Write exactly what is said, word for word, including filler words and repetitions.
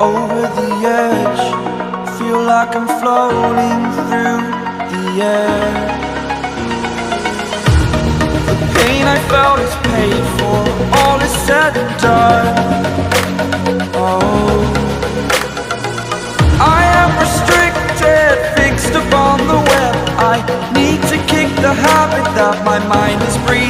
over the edge. Feel like I'm floating through the air. The pain I felt is paid for, all is said and done. Oh, I am restricted, fixed upon the web. I need to kick the habit that my mind is breathing.